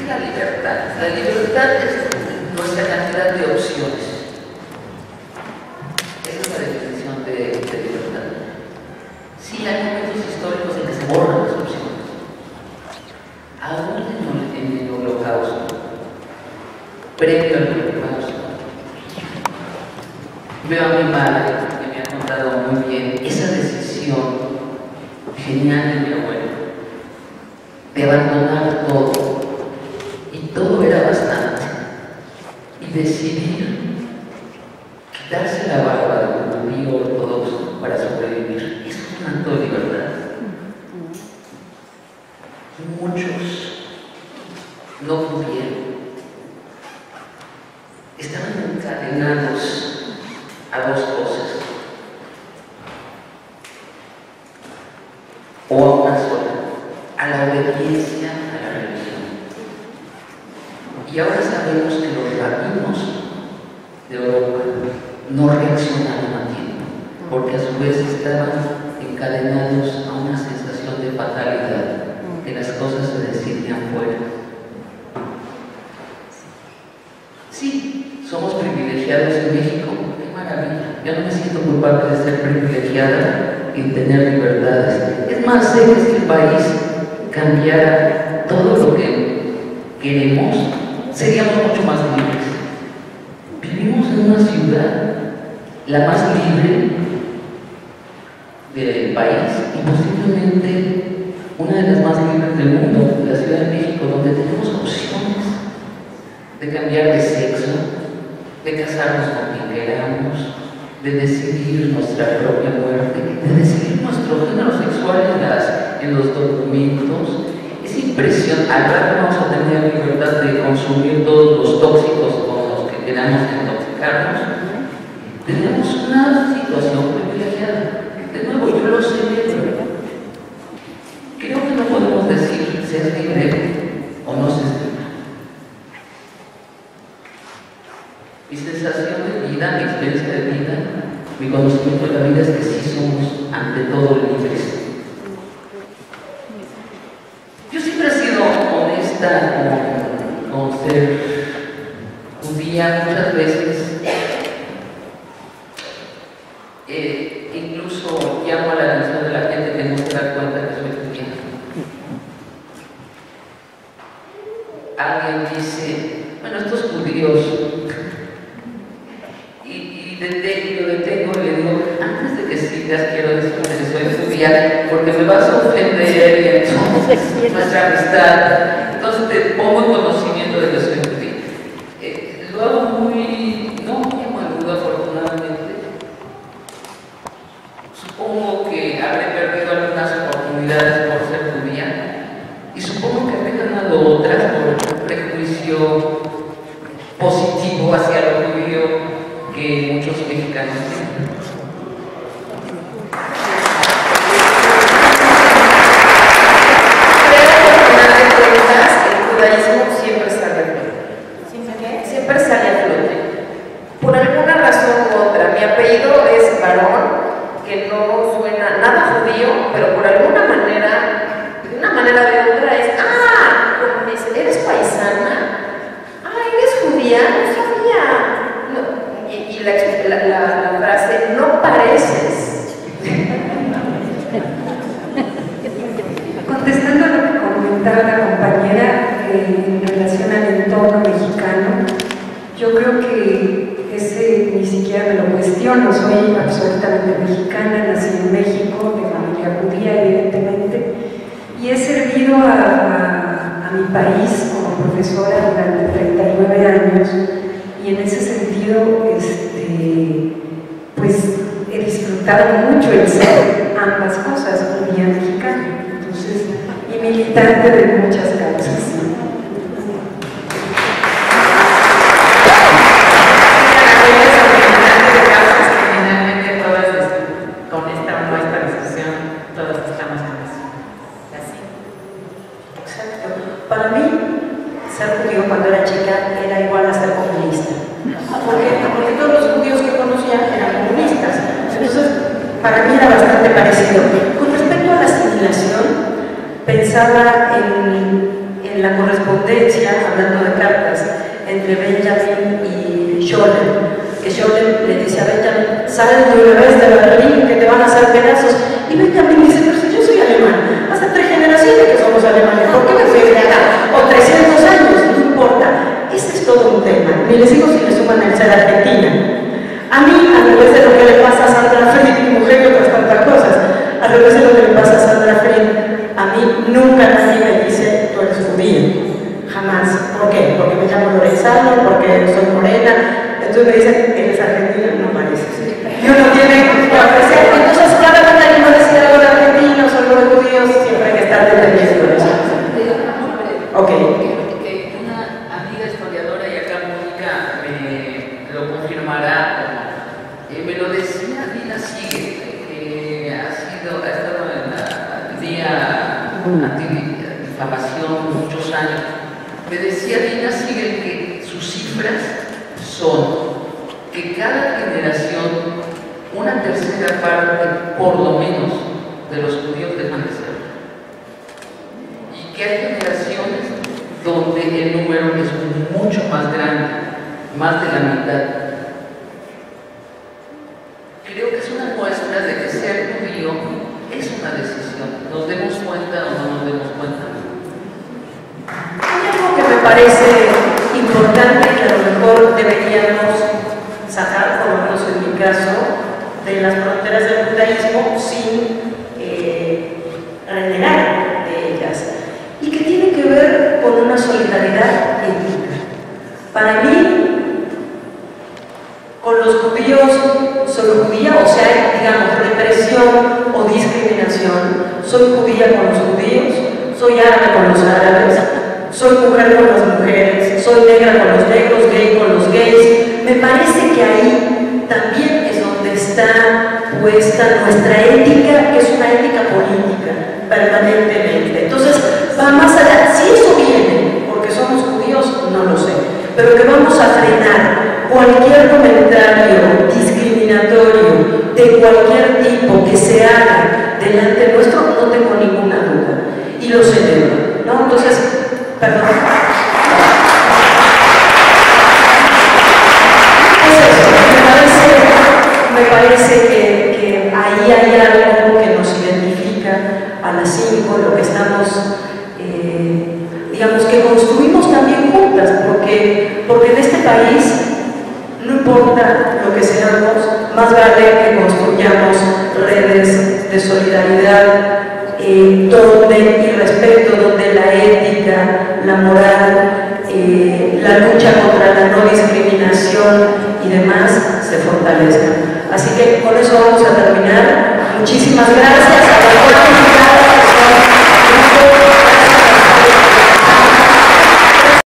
la libertad? La libertad es nuestra cantidad de opciones. Esa es la definición de libertad. Sí, hay momentos históricos en que se borran las opciones. Aún en el Holocausto, previo al Holocausto, veo a mi madre, que me ha contado muy bien esa decisión genial de mi abuelo, de abandonar todo, y todo era bastante, y decidir quitarse la barba de un judío ortodoxo para sobrevivir. Eso es un acto de libertad. Muchos no pudieron, estaban encadenados a dos cosas, o a una sola, a la obediencia a la religión. Y ahora sabemos que los rabinos de Europa no reaccionaron a tiempo, porque a su vez estaban encadenados a una sensación de fatalidad, que las cosas se decidían fuera. Sí, somos privilegiados en México, qué maravilla. Yo no me siento culpable de ser privilegiada y tener libertades. Es más, sé que si el país cambiara todo lo que queremos, seríamos mucho más libres. Vivimos en una ciudad, la más libre del país y posiblemente una de las más libres del mundo, la Ciudad de México, donde tenemos opciones de cambiar de sexo, de casarnos con quien queramos, de decidir nuestra propia muerte, de decidir nuestro género sexual en los documentos. Es impresionante. Al rato vamos a tener libertad de consumir todos los tóxicos con los que queramos intoxicarnos. Tenemos una situación privilegiada. De nuevo, yo lo celebro. Creo que no podemos decir si es libre o no se es libre. Mi sensación de vida, mi experiencia de vida, mi conocimiento de la vida es que sí somos ante todo libres. Yo siempre he sido honesta con ser judía muchas veces. Incluso llamo a la atención de la gente que no se da cuenta que soy judía. Alguien dice, bueno, estos judíos, y lo detengo y le digo, antes de que sigas quiero decirte que soy judía, porque me vas a ofender y entonces nuestra amistad. Entonces te pongo en conocimiento de que soy judía. Lo hago no muy a duda, afortunadamente. Supongo que habré perdido algunas oportunidades por ser judía y supongo que habré ganado otras por un prejuicio positivo hacia lo judío que muchos mexicanos tienen. Creo que al final de cuentas el judaísmo siempre sale a flote. Siempre sale a flote. Por alguna razón u otra, mi apellido es Barón, que no suena nada judío, pero por alguna manera, de una manera o de otra es, como dice, ¿eres paisana? ¿Eres judía? No sabía. No. Y la frase, no pareces. Contestando a lo que comentaba la compañera en relación al entorno mexicano, yo creo que ese ni siquiera me lo cuestiono. Soy absolutamente mexicana, nací en México, de familia judía, evidentemente, y he servido a mi país como profesora durante 39 años, y en ese sentido, pues he disfrutado mucho el ser ambas cosas, judía y mexicana, entonces, y militante de muchas causas. Para mí, ser judío cuando era chica era igual a ser comunista. Porque todos los judíos que conocía eran comunistas. Entonces, para mí era bastante parecido. Con respecto a la asimilación, pensaba en en la correspondencia, hablando de cartas, entre Benjamin y Scholem, que Scholem le dice a Benjamin, sal de una vez de Berlín que te van a hacer pedazos, y Benjamin dice, pero si yo soy alemán, hace 3 generaciones que somos alemanes, ¿por qué me fui de acá? O 300 años, no importa. Ese es todo un tema. Ni les digo si le suman el ser argentina. A mí, a través de lo que le pasa a Sandra Fried, mi mujer y otras tantas cosas, a través de lo que le pasa a Sandra Fried, a mí nunca nadie me dice, tú eres judía. Jamás. ¿Por qué? Porque me llamo Lorenzano, porque soy morena. Entonces me dicen, ¿eres argentina? No pareces. Y uno tiene que ofrecer. Entonces, cada vez que alguien va a decir algo de argentinos o algo de judíos, siempre hay que estar dependiendo de eso. Ok. Que una amiga historiadora, y acá Mónica me lo confirmará, me lo decía Dina Siegel, que ha estado en la día antidifamación muchos años. Me decía Dina Siegel que sus cifras son que cada generación, una tercera parte, por lo menos, de los judíos dejan de ser. Y que hay generaciones donde el número es mucho más grande, más de la mitad. Creo que es una muestra de que ser judío es una decisión, nos demos cuenta o no nos demos cuenta. Hay algo que me parece importante que a lo mejor deberíamos sacar, por lo menos en mi caso, de las fronteras del judaísmo sin renegar de ellas, y que tiene que ver con una solidaridad ética. Para mí, con los judíos soy judía, o sea, digamos, represión o discriminación. Soy judía con los judíos, soy árabe con los árabes, soy mujer con las mujeres, soy negra con los negros, gay con los gays. Me parece que ahí también es donde está puesta nuestra ética, que es una ética política, permanentemente. Entonces, va más allá. Si eso viene porque somos judíos, no lo sé, pero que vamos a frenar cualquier comentario discriminatorio de cualquier tipo que se haga delante nuestro, no tengo ninguna duda, y lo celebro, ¿no? Entonces, perdón. Es eso, me parece que ahí hay algo que nos identifica a las 5, lo que estamos, digamos, que construimos también juntas, porque en este país, no importa lo que seamos, más vale que construyamos redes de solidaridad, donde y respeto, donde la ética, la moral, la lucha contra la no discriminación y demás se fortalezcan. Así que con eso vamos a terminar. Muchísimas gracias a todos.